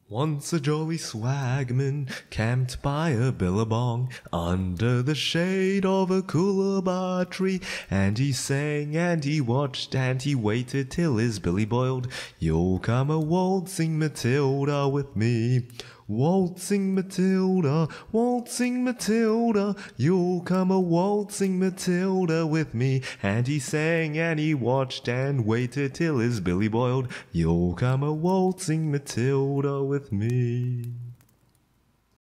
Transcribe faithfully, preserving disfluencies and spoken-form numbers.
Once a jolly swagman camped by a billabong under the shade of a coolabah tree, and he sang and he watched and he waited till his billy boiled. You'll come a waltzing Matilda with me. Waltzing Matilda, waltzing Matilda, you'll come a waltzing Matilda with me. And he sang and he watched and waited till his billy boiled. You'll come a waltzing Matilda with me.